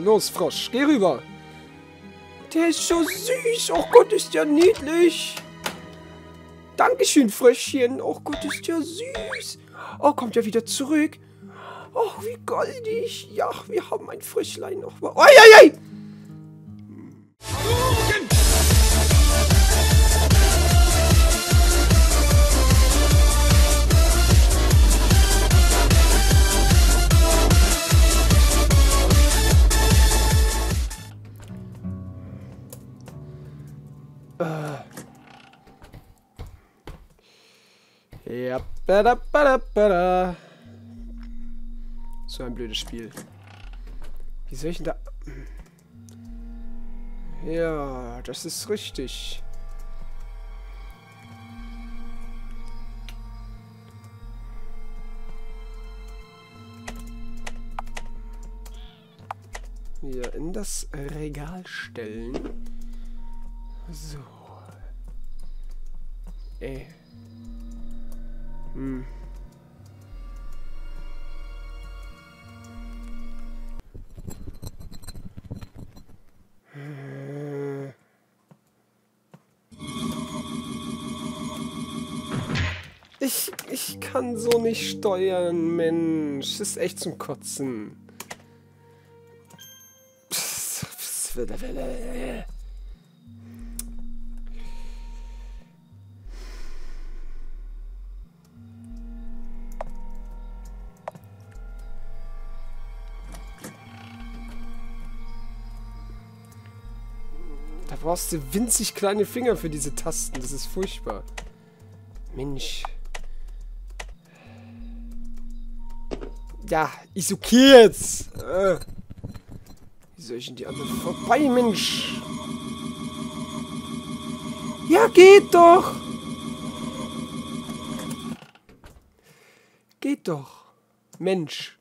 essen. Los, Frosch, geh rüber. Der ist so süß. Oh Gott, ist der niedlich. Dankeschön, Fröschchen. Oh Gott, ist der süß. Oh, kommt er wieder zurück. Oh, wie goldig. Ja, wir haben ein Fröschlein noch mal. Oi, oi, oi. Ja, bada. So ein blödes Spiel. Wie soll ich denn da... Ja, das ist richtig. Hier in das Regal stellen. So. Ich kann so nicht steuern, Mensch. Das ist echt zum Kotzen. Da brauchst du winzig kleine Finger für diese Tasten. Das ist furchtbar. Mensch. Ja, ist okay jetzt. Wie soll ich denn die anderen vorbei, Mensch? Ja, geht doch. Geht doch. Mensch.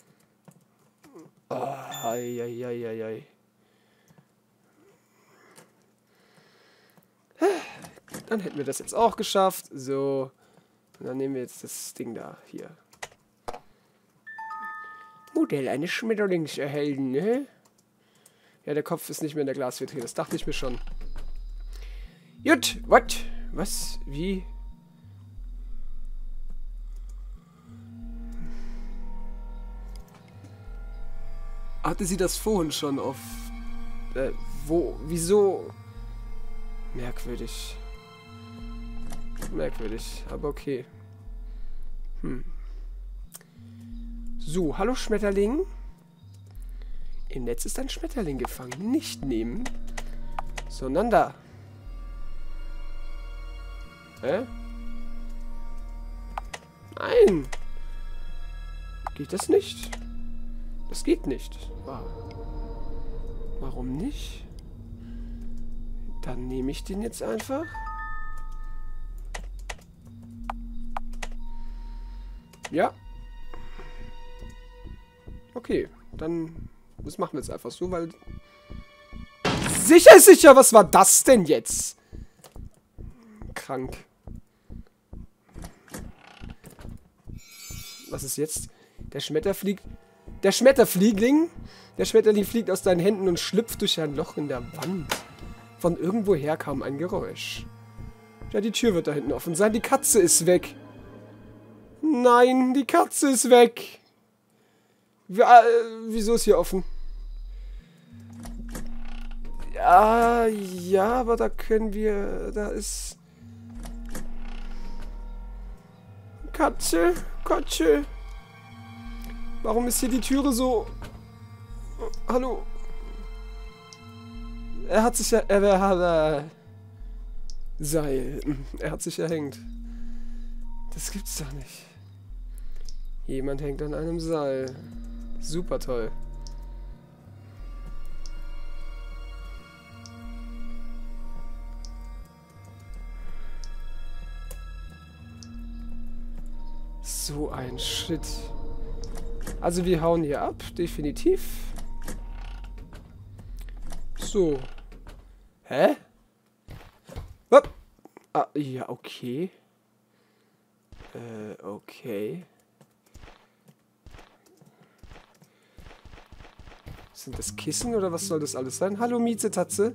Ei. Dann hätten wir das jetzt auch geschafft. So. Und dann nehmen wir jetzt das Ding da. Hier. Modell eines Schmetterlings erhalten, ne? Ja, der Kopf ist nicht mehr in der Glasvitrine. Das dachte ich mir schon. Gut, was? Wie? Hatte sie das vorhin schon auf... wo? Wieso? Merkwürdig. Merkwürdig, aber okay. So, hallo Schmetterling. Im Netz ist ein Schmetterling gefangen. Nicht nehmen, sondern da. Hä? Nein. Geht das nicht? Das geht nicht. Warum nicht? Dann nehme ich den jetzt einfach. Ja. Okay, dann... Das machen wir jetzt einfach so, weil... Sicher, was war das denn jetzt? Krank. Was ist jetzt? Der Schmetterling fliegt aus deinen Händen und schlüpft durch ein Loch in der Wand. Von irgendwoher kam ein Geräusch. Ja, die Tür wird da hinten offen sein. Die Katze ist weg. Nein, die Katze ist weg. Wieso ist hier offen? Ja, aber da können wir... Da ist... Katze. Warum ist hier die Türe so... Hallo? Er hat sich ja... Seil. Er hat sich erhängt. Das gibt's doch nicht. Jemand hängt an einem Seil. Super toll. So ein Shit. Also wir hauen hier ab, definitiv. So. Hä? Hopp. Ah, ja, okay. Okay. Sind das Kissen oder was soll das alles sein? Hallo Miezetatze.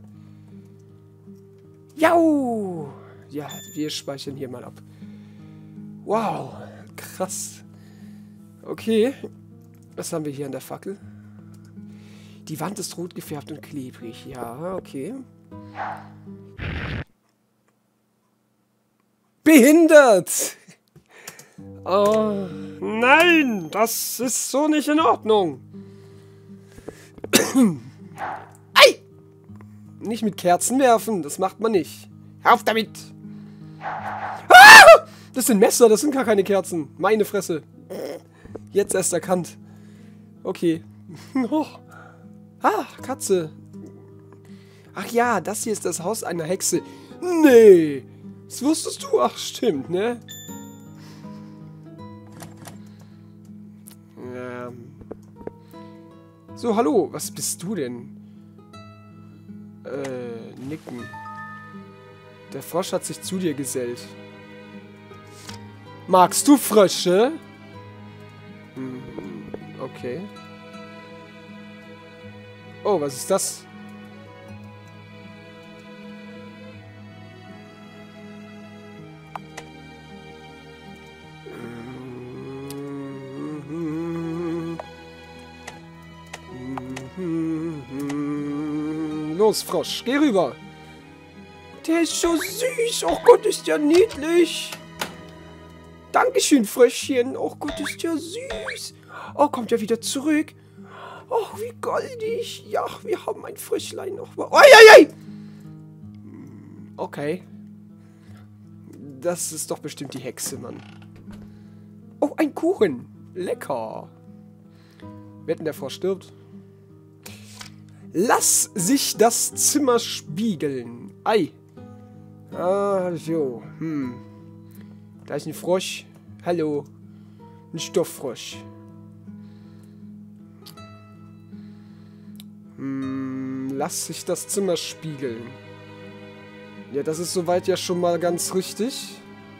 Jau! Ja, wir speichern hier mal ab. Wow, krass. Okay, was haben wir hier an der Fackel? Die Wand ist rot gefärbt und klebrig. Ja, okay. Behindert! Oh, nein, das ist so nicht in Ordnung. Ei! Nicht mit Kerzen werfen, das macht man nicht. Hör auf damit! Ah! Das sind Messer, das sind gar keine Kerzen. Meine Fresse. Jetzt erst erkannt. Okay. Oh. Ah, Katze. Ach ja, das hier ist das Haus einer Hexe. Nee. Das wusstest du? Ach, stimmt, ne? So, hallo. Was bist du denn? Nicken. Der Frosch hat sich zu dir gesellt. Magst du Frösche? Okay. Oh, was ist das? Los, Frosch, geh rüber. Der ist so süß. Oh Gott, ist der niedlich. Dankeschön, Fröschchen. Oh Gott, ist der süß. Oh, kommt er wieder zurück. Oh, wie goldig. Ja, wir haben ein Fröschlein noch mal. Oh, ei, ei. Okay. Das ist doch bestimmt die Hexe, Mann. Oh, ein Kuchen. Lecker. Wetten, der Frosch stirbt. Lass sich das Zimmer spiegeln. Ei. Ah, so. Da ist ein Frosch. Hallo. Ein Stofffrosch. Lass sich das Zimmer spiegeln. Ja, das ist soweit ja schon mal ganz richtig.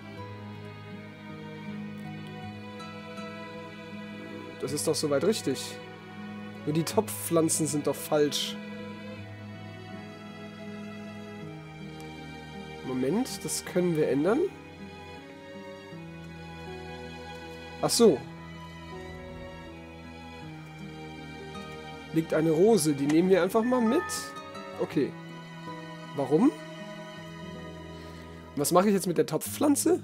Das ist doch soweit richtig. Nur die Topfpflanzen sind doch falsch. Moment, das können wir ändern. Ach so. Liegt eine Rose, die nehmen wir einfach mal mit. Okay. Warum? Was mache ich jetzt mit der Topfpflanze?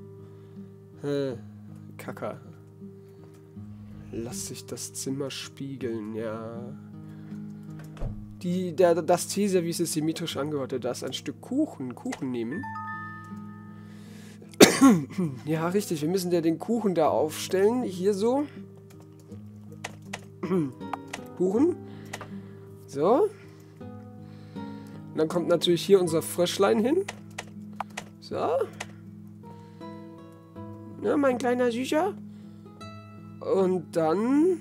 Kacke. Lass sich das Zimmer spiegeln, ja. Das Teeservice ist symmetrisch angeordnet. Da ist ein Stück Kuchen. Kuchen nehmen. Ja, richtig. Wir müssen ja den Kuchen da aufstellen. Hier so. Kuchen. So. Und dann kommt natürlich hier unser Fröschlein hin. So. Na, mein kleiner Süßer. Und dann...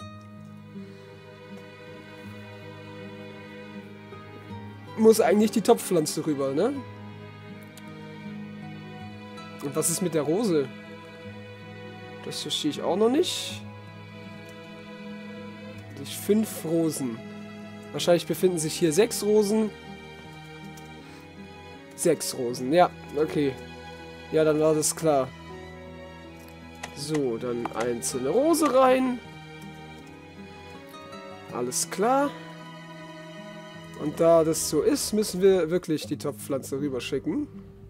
muss eigentlich die Topfpflanze rüber, ne? Und was ist mit der Rose? Das verstehe ich auch noch nicht. 5 Rosen. Wahrscheinlich befinden sich hier 6 Rosen. 6 Rosen, ja, okay. Ja, dann war das klar. So, dann einzelne Rose rein. Alles klar. Und da das so ist, müssen wir wirklich die Topfpflanze rüberschicken.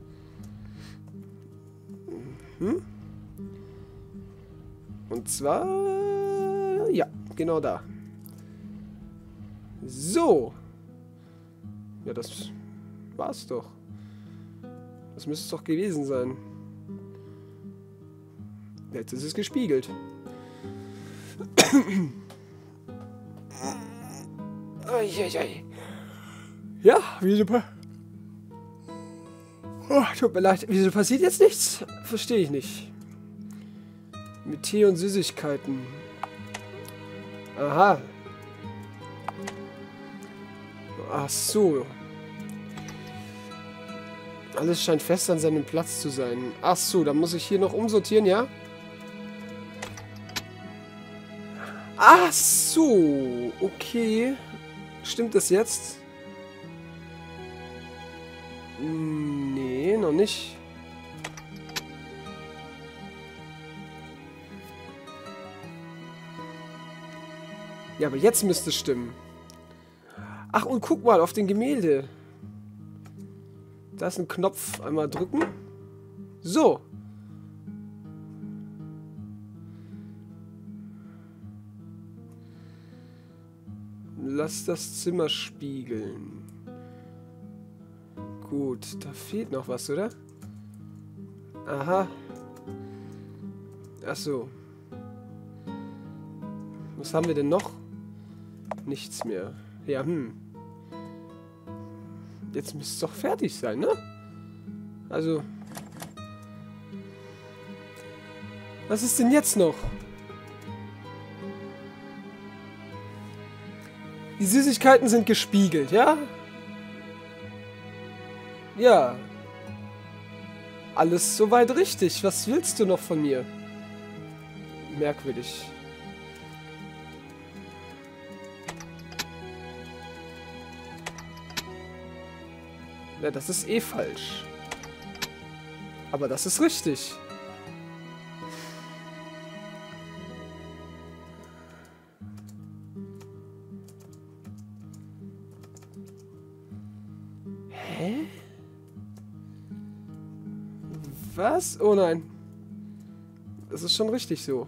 Und zwar... ja, genau da. So. Ja, das war's doch. Das müsste es doch gewesen sein. Jetzt ist es gespiegelt. Ja, wieso... oh, tut mir leid. Wieso passiert jetzt nichts? Verstehe ich nicht. Mit Tee und Süßigkeiten. Aha. Ach so. Alles scheint fest an seinem Platz zu sein. Ach so, dann muss ich hier noch umsortieren, ja? Ach so. Okay. Stimmt das jetzt? Nee, noch nicht. Ja, aber jetzt müsste es stimmen. Ach, und guck mal auf den Gemälde. Da ist ein Knopf. Einmal drücken. So. Lass das Zimmer spiegeln. Gut, da fehlt noch was, oder? Aha. Ach so. Was haben wir denn noch? Nichts mehr. Ja, Jetzt müsste es doch fertig sein, ne? Also. Was ist denn jetzt noch? Die Süßigkeiten sind gespiegelt, ja? Ja. Alles soweit richtig. Was willst du noch von mir? Merkwürdig. Ja, das ist eh falsch. Aber das ist richtig. Hä? Was? Oh nein. Das ist schon richtig so.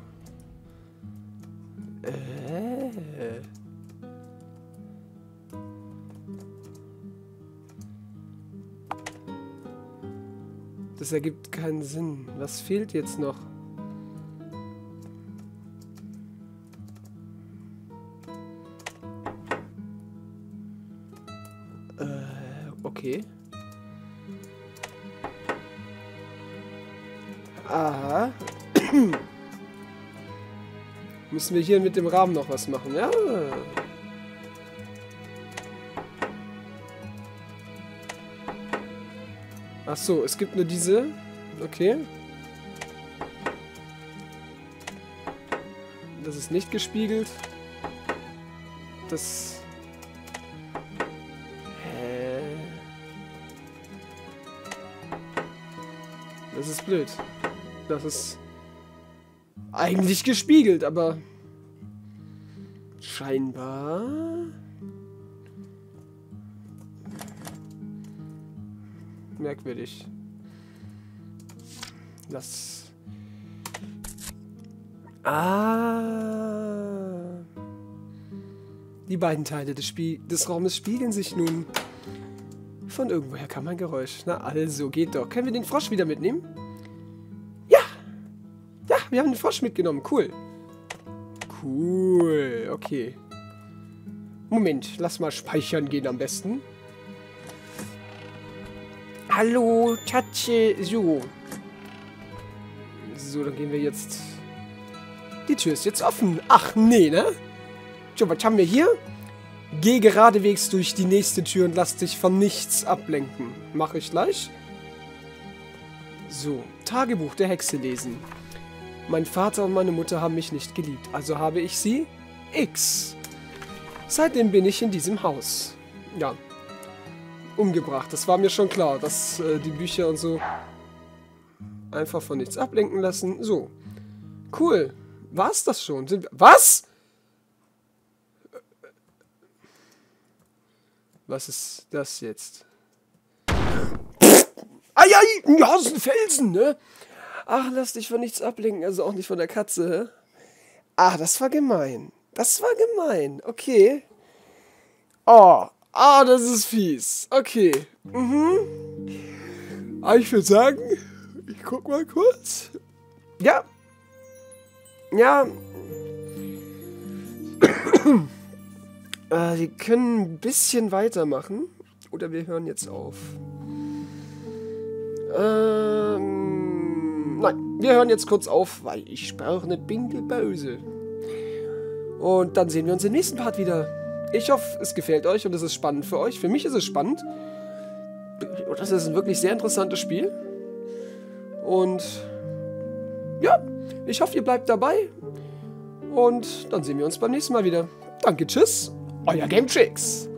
Das ergibt keinen Sinn. Was fehlt jetzt noch? Okay. Aha. Müssen wir hier mit dem Rahmen noch was machen, ja? Ach so, es gibt nur diese. Okay. Das ist nicht gespiegelt. Das... Das ist blöd. Das ist eigentlich gespiegelt, aber scheinbar... Merkwürdig. Das... Ah... Die beiden Teile des Raumes spiegeln sich nun. Von irgendwoher kam ein Geräusch. Na also, geht doch. Können wir den Frosch wieder mitnehmen? Ja! Ja, wir haben den Frosch mitgenommen. Cool. Cool. Okay. Moment, lass mal speichern gehen am besten. Hallo, Tatsche. So. So, dann gehen wir jetzt... Die Tür ist jetzt offen. Ach, nee, ne? So, was haben wir hier? Geh geradewegs durch die nächste Tür und lass dich von nichts ablenken. Mache ich gleich. So, Tagebuch der Hexe lesen. Mein Vater und meine Mutter haben mich nicht geliebt, also habe ich sie X. Seitdem bin ich in diesem Haus. Ja. Umgebracht. Das war mir schon klar, dass die Bücher und so einfach von nichts ablenken lassen. So. Cool. War's das schon? Was? Was ist das jetzt? Ai, ja, das ist ein Felsen, ne? Ach, lass dich von nichts ablenken, also auch nicht von der Katze. Ach, das war gemein. Das war gemein. Okay. Oh, das ist fies. Okay. Aber ich würde sagen, ich guck mal kurz. Ja. Ja. Wir können ein bisschen weitermachen. Oder wir hören jetzt auf. Nein, wir hören jetzt kurz auf, weil ich brauche eine Pinkelpause. Und dann sehen wir uns im nächsten Part wieder. Ich hoffe, es gefällt euch und es ist spannend für euch. Für mich ist es spannend. Das ist ein wirklich sehr interessantes Spiel. Und ja, ich hoffe, ihr bleibt dabei. Und dann sehen wir uns beim nächsten Mal wieder. Danke, tschüss. Euer Gametrix.